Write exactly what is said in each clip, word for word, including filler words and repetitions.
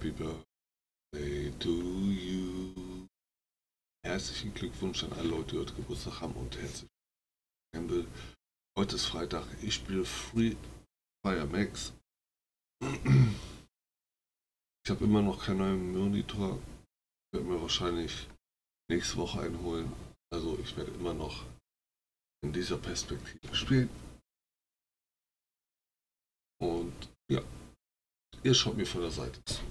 Happy Birthday to you. Herzlichen Glückwunsch an alle Leute, die heute Geburtstag haben und herzlich willkommen. Heute ist Freitag, ich spiele Free Fire Max. Ich habe immer noch keinen neuen Monitor. Ich werde mir wahrscheinlich nächste Woche einholen. Also ich werde immer noch in dieser Perspektive spielen. Und ja, ihr schaut mir von der Seite zu.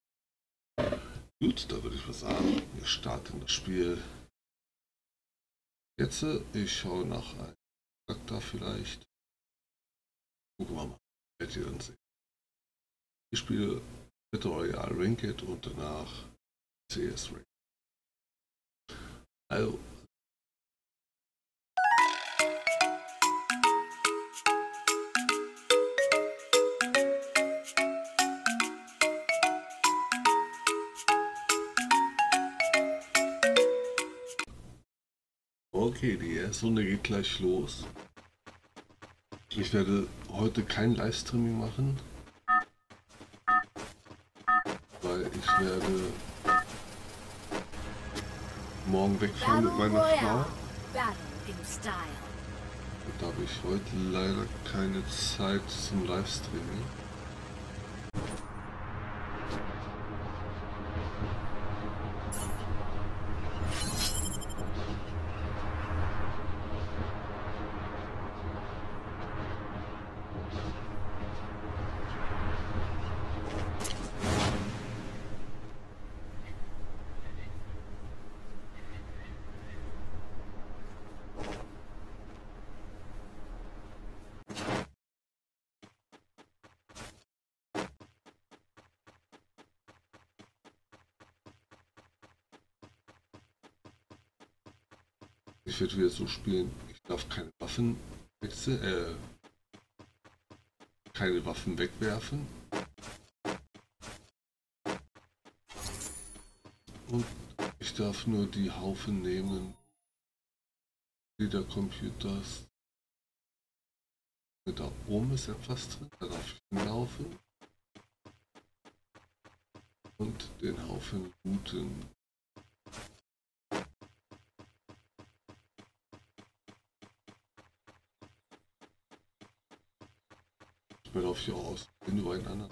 Gut, da würde ich was sagen. Wir starten das Spiel. Jetzt, ich schaue nach einem Charakter vielleicht. Gucken wir mal, werdet ihr dann sehen. Ich spiele Battle Royale Ranked und danach C S Ranked. Also. Okay, die erste Runde geht gleich los. Ich werde heute kein Livestreaming machen, weil ich werde morgen wegfahren mit meiner Frau. Und da habe ich heute leider keine Zeit zum Livestreaming. Ich werde wieder so spielen, ich darf keine Waffen wechseln, äh, keine Waffen wegwerfen. Und ich darf nur die Haufen nehmen, die der Computer ist. Da oben ist etwas drin, da darf ich hinlaufen. Und den Haufen looten. Ich laufe hier aus, bin über einen anderen.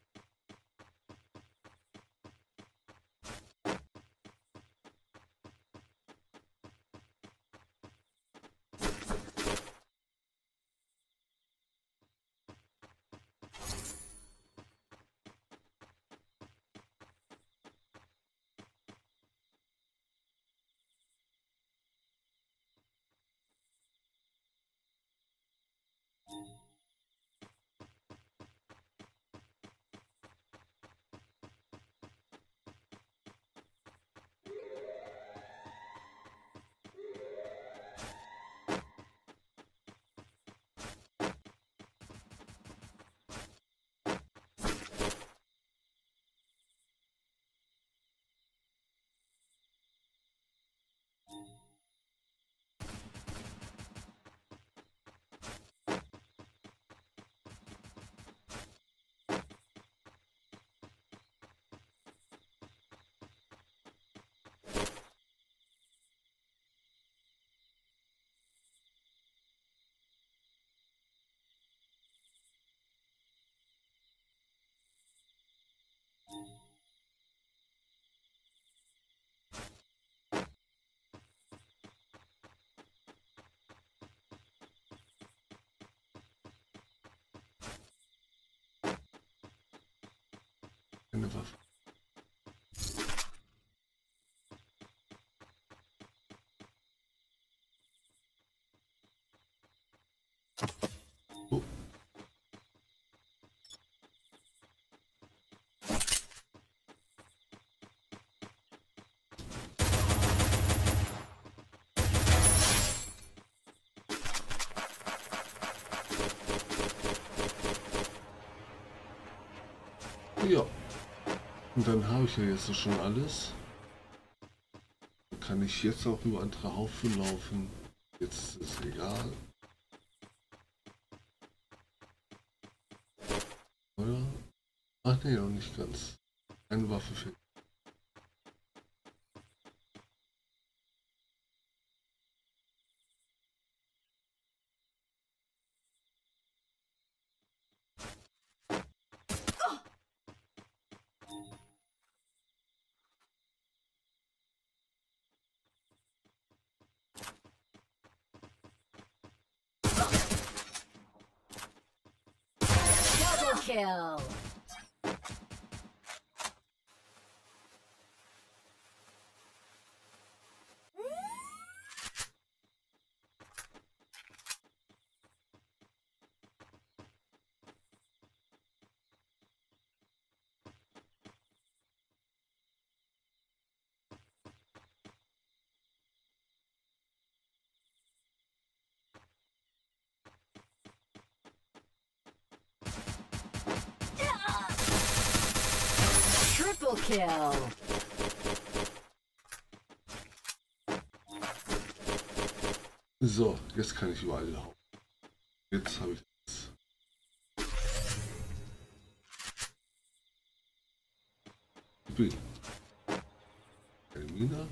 Eine Waffe. Oh. Ja. Und dann habe ich ja jetzt schon alles. Dann kann ich jetzt auch über andere Haufen laufen. Jetzt ist es egal. Oder? Ach nee, noch nicht ganz. Eine Waffe fehlt. Double kill. Triple kill. So, jetzt kann ich überall hauen. Jetzt habe ich das. Bin. Elmina.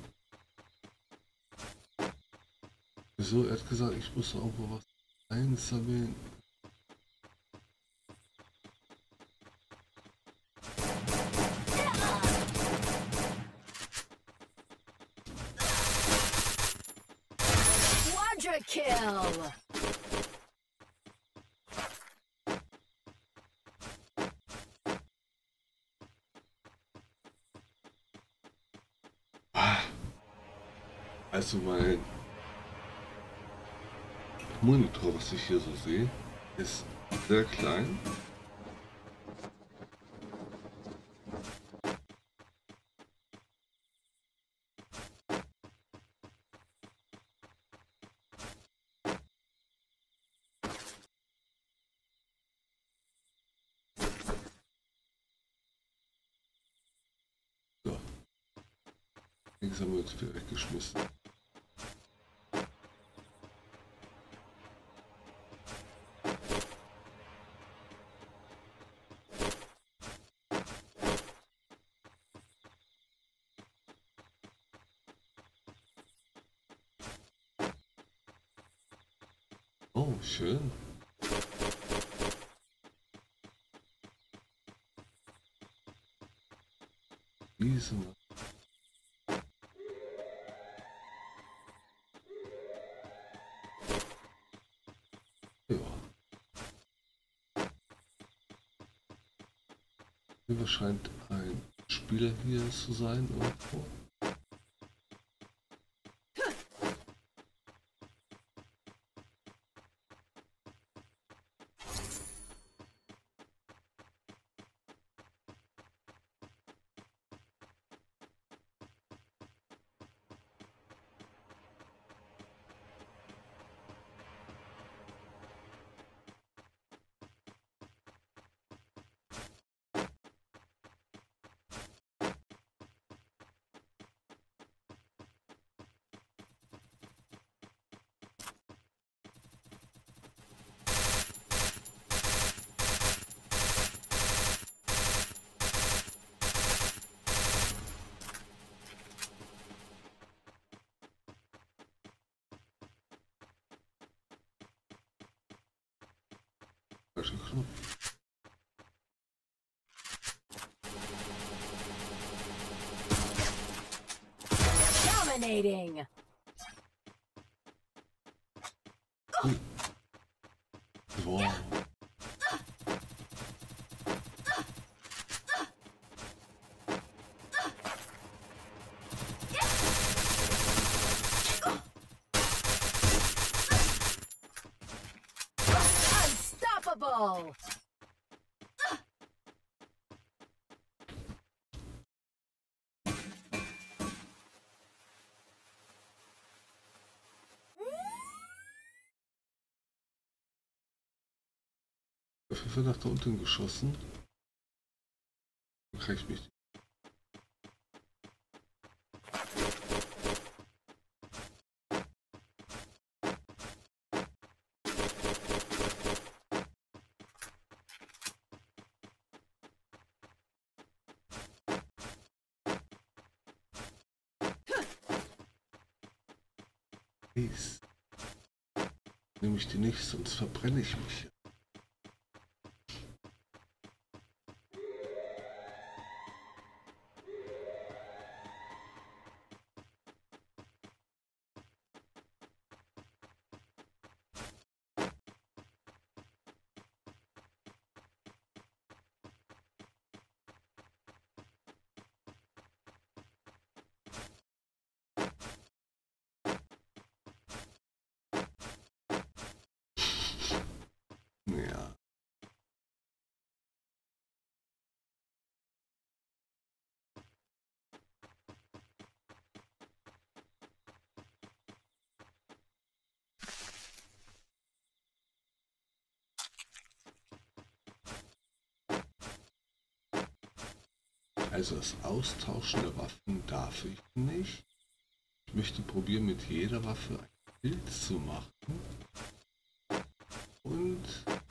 Wieso? Er hat gesagt, ich muss irgendwo was einsammeln. Quadra kill. Also mein Monitor, was ich hier so sehe, ist sehr klein. So. Links haben wir jetzt wieder weggeschmissen. Oh, schön. Diese mal. Ja. Hier scheint ein Spieler hier zu sein irgendwo. Falscher Knopf. Dominating. Ui. Wow. Unstoppable. Auf jeden Fall nach da unten geschossen. Dann kann ich mich. Eis. Nehme ich die nicht, sonst verbrenne ich mich. Ja. Also das Austauschen der Waffen darf ich nicht. Ich möchte probieren, mit jeder Waffe ein Bild zu machen. Und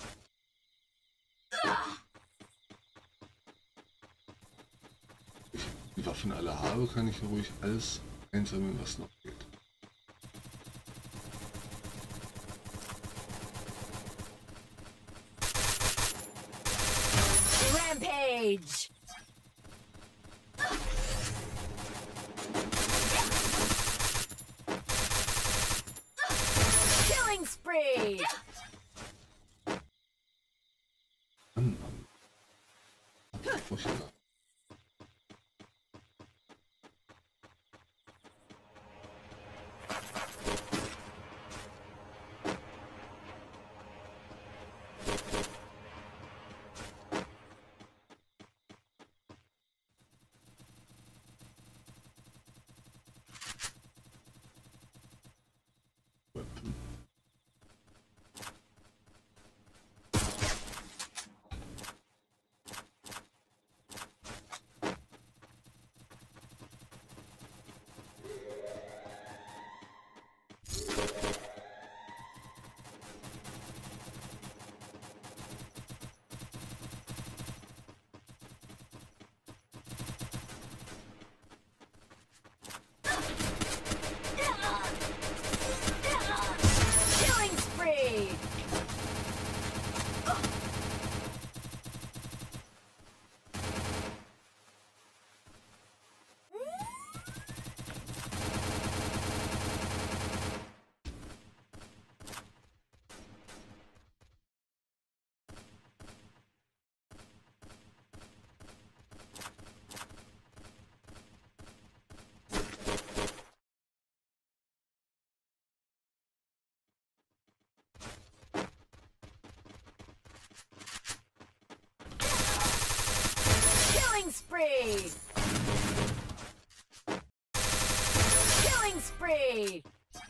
ich die Waffen alle habe, kann ich ruhig alles einsammeln, was noch geht. Rampage! Killing spree! Mann, Mann. Hab ich gesagt. Weapon. Killing spree! Killing spree! Killing spree!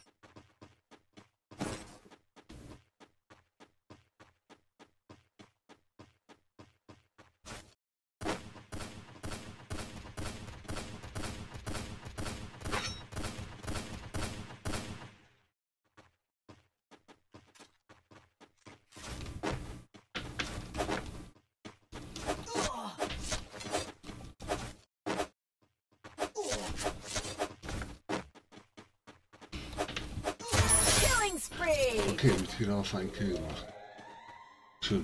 Killing spree! Okay, mit jeder Waffe einen Kill gemacht. Schön.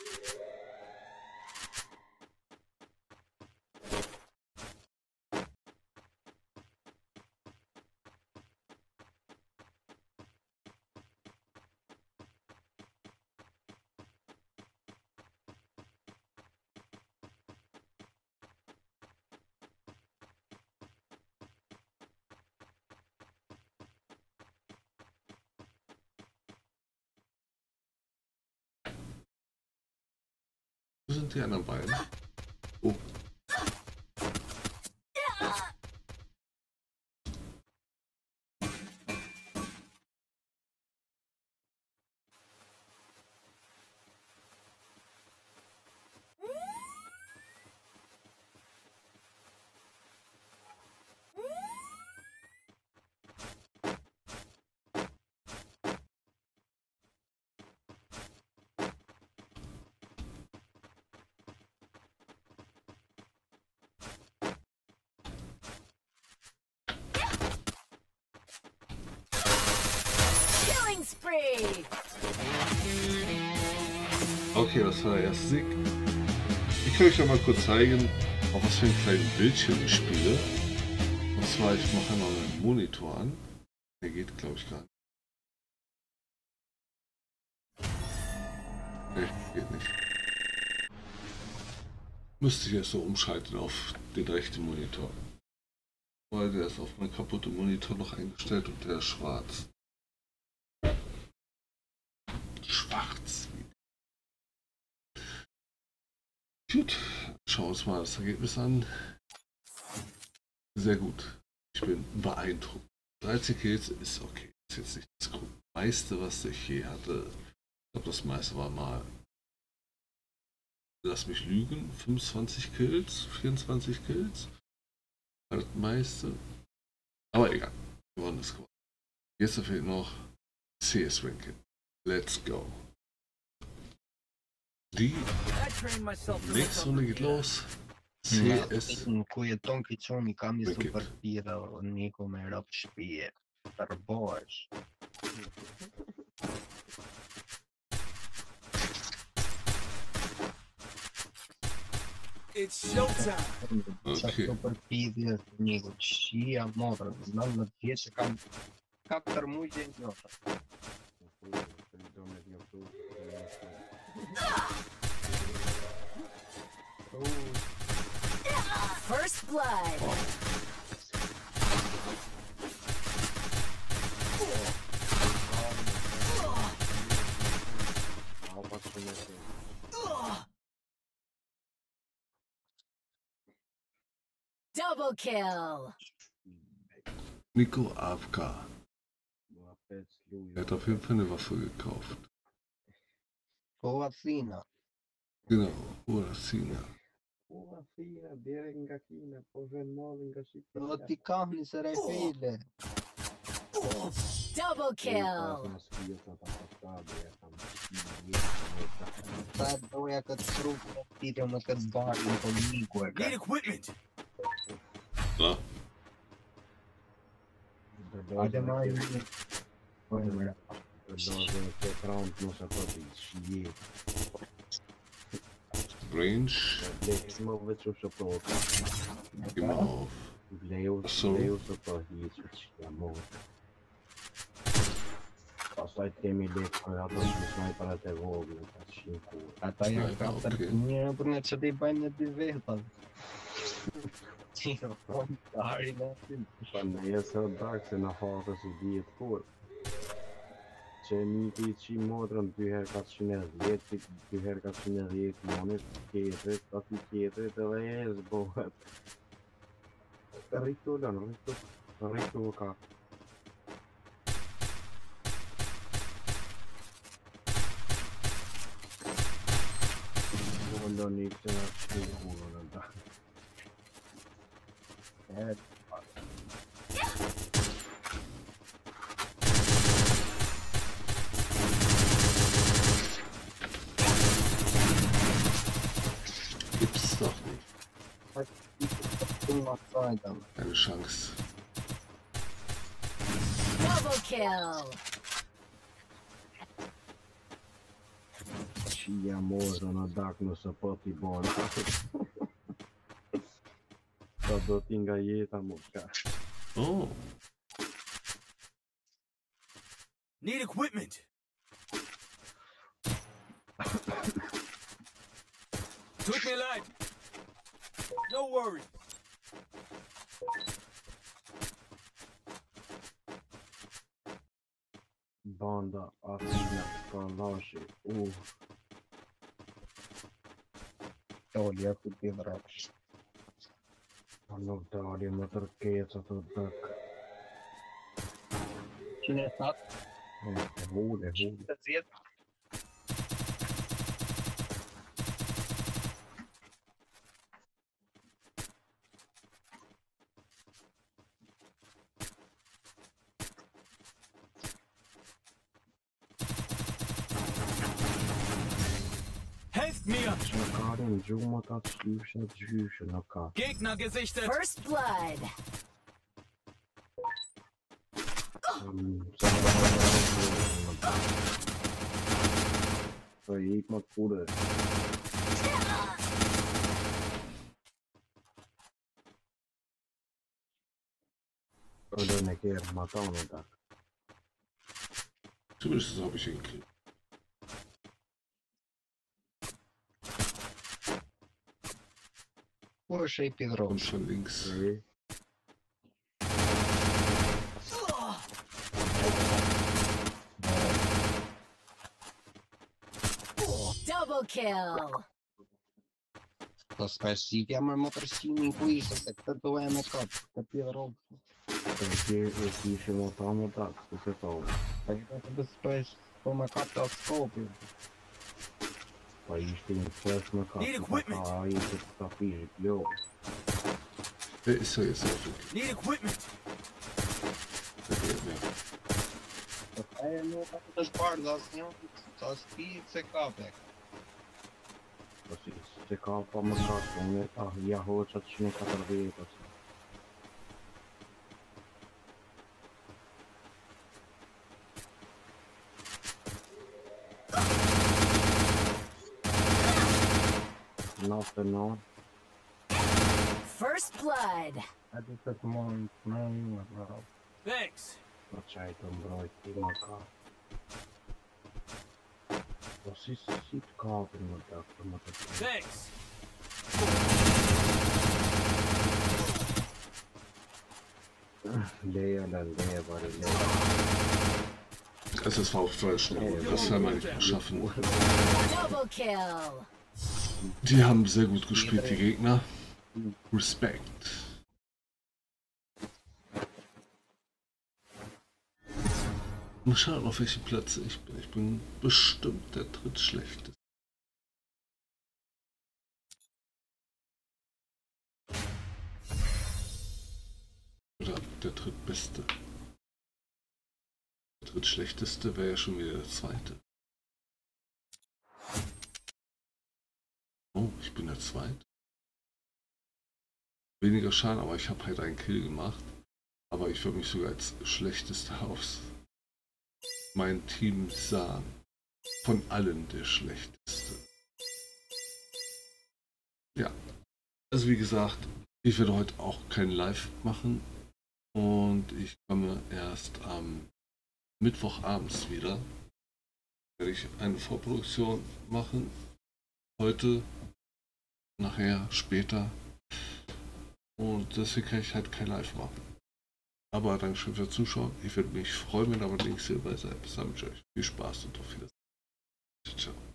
Wo sind die anderen beiden? Oh, spree. Okay, das war der erste Sieg. Ich kann euch noch mal kurz zeigen, auf was für einen kleinen Bildschirm ich spiele. Und zwar, ich mache einmal meinen Monitor an. Der geht, glaube ich, gar nicht. Ne, geht nicht. Müsste ich erst so umschalten auf den rechten Monitor. Weil der ist auf meinen kaputten Monitor noch eingestellt und der ist schwarz. Schwarz. Gut, schauen wir uns mal das Ergebnis an. Sehr gut. Ich bin beeindruckt. dreizehn Kills ist okay. Ist jetzt nicht das meiste, was ich je hatte. Ich glaube, das meiste war mal, lass mich lügen, fünfundzwanzig Kills, vierundzwanzig Kills. Das meiste. Aber egal. Gewonnen ist gewonnen. Jetzt fehlt noch C S Ranking. Let's go. Die nächste Runde geht los. C S Koje tonki čomi kam je Ranking. super pirao nikome rap špije. Tarboš. It's showtime. Sa Okay. super pirje nego čija modra. Znam na dječe kam katër muj gjenë njota. First blood. Double kill. Nico A F K. Er hat auf jeden Fall eine Waffe gekauft. Ova fina. Genau, Uracina. Ova fina, direkt nga Kina, po vënollin nga Shqipëria. Do t'i kahni se refile. Double kill. Sa doja këtë trup në tire me këtë barën po niku e Need ka. equipment. Na, Ade ma i një. Po e mëra. Dozë të prompt mos e thotë shije. range, Tek më vetë çu shotoka. immer auf. Vleu, So. vleu të po hiç që jam mot. Pastaj kemi lekë për ato që snajperat e vogla, ka shiku. Ata janë Right, katër okay. një për në që t'i bajnë në dy vetat. Qino, frontari në aty. Pa në jesë o dak se në fatës i dijet kur. Që një i qi motrën dy herë katëqind e dhjetë, dy herë katëqind e dhjetë monit, tjetërit, ati tjetërit edhe e zbohet. Rritu lënë, rritu, rritu ka. Voglio iniziare a sicuro nel dak. E, Gibt's doch nicht. t'u ma sajtëm. Keine Chance. Double kill. Qia morë në dak nëse po t'i bërë. Sa do t'i nga jeta mu ka. Oh, Need equipment. Took me alive. No worry. Banda atina kalashi. Uh, Tolja ku t'i vrash. pa nuk dalje me tërkeca të dak. Qine thatë, E, e hule, hule. të zjetë. Helft mir. Që në karin gjumët atë shlyshë atë gjyshë në ka. Gegner gesichtet. First blood. Um, sa të So, ik moet goede. Oder eine keer Matano da. Zumindest habe ich hingekriegt. Ой, ще й Und підробиш. von links. Nee. Double kill. То спасибо, я мой моторсійний вийшов, так це твоя накат, та підроб. Які, які ще Matano так, це то. Так я тебе спеш, по накату отскопив. Weil ich den First mal Need equipment. Ah, jetzt ist das viel. Jo. Wer ist er jetzt auf dem Need equipment. Der geht mehr. Та я ну так це ж бар засняв, це спі, це капек. Das ist der Körper mit Karton. Ach, ja, holt das schon katalog. Not enough. First blood. А ти так мой, ну, брав. Thanks. Почай там брать тимака. Das ist sieht Karten mit der Automatik. Thanks. Leer, dann leer, war der leer. Also das war auch voll schnell. Das haben wir nicht geschaffen. Double kill. Die haben sehr gut gespielt, die Gegner. Respekt. Mal schauen, auf welchen Platz ich bin. Ich bin bestimmt der drittschlechteste. Oder der drittbeste. Der drittschlechteste wäre ja schon wieder der zweite. Oh, ich bin der zweite. Weniger Schaden, aber ich habe halt einen Kill gemacht. Aber ich würde mich sogar als schlechtester aus mein Team sagen. Von allen der schlechteste. Ja. Also wie gesagt, ich werde heute auch kein Live machen. Und ich komme erst am Mittwochabends wieder. Werde ich eine Vorproduktion machen. Heute, nachher, später. Und deswegen kann ich halt kein Live machen. Aber danke schön fürs Zuschauen. Ich würde mich freuen, wenn ihr aber links hier dabei seid. Bis dann mit euch. Viel Spaß und auf Wiedersehen. Ciao.